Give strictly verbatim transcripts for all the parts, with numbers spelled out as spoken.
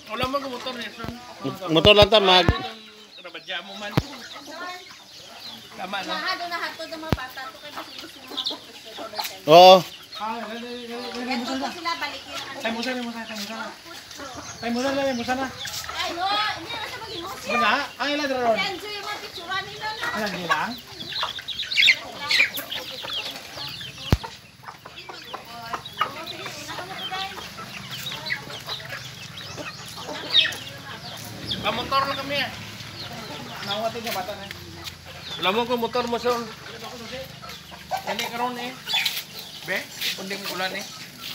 Wala mo ko motor niya, son. Motor lang ta mag. Rabadya mo man. Tama na. Mahado na hatod ng mga bata. Ito kayo gusto mo mga professor. Oo. Ah, lali, lali, lali mo Ito sana. sila balikin. Tay mo sana, mo sana, tay mo sana. Tay mo sana, mo sana. Ay, no. Hindi na sa mag-emotion. Muna, ang ilan ron. Enjoy yung mga picturean nila na. Alam niyo lang. Motor lang kami ah. Nawatin ka bata na. Wala mo ko motor mo son. Ini karon eh. Be, punding ulan eh.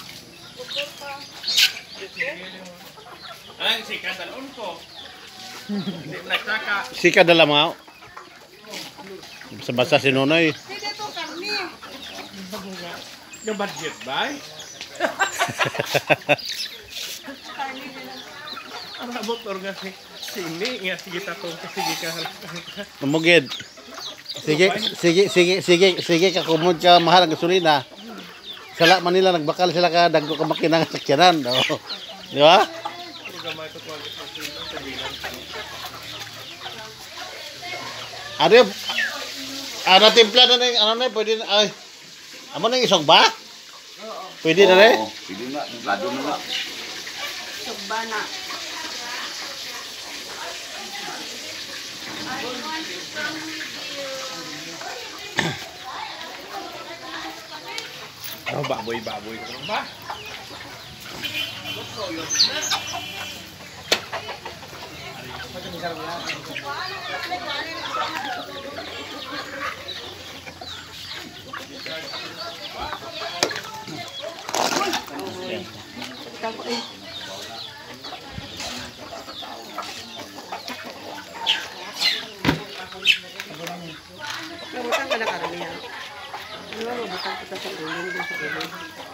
Ay, si kadalon ko. Hindi mo nagsaka. Sika dala mo. Basta-basta si Nonoy. Hindi to kami. Yung budget ba? Ang motor nga si Sini nga sige tatong sige ka. Mamugid. Sige, sige, sige, sige, sige ka kumod ka mahal ang gasolina. Sala Manila nagbakal sila ka dagko ka makina nga sakyanan. Oh. Di ba? Programa ito ko sa bilang. Ano yung ano timpla na ng ano na pwede na ay. Amo nang isog ba? Oo. Pwede na rin? Oo, pwede na, lado na na. Sugba na. Oh, baboy, baboy ko ba? Nabutang ka na karamihan. Ano, nabutang kita sa uling, sa uling.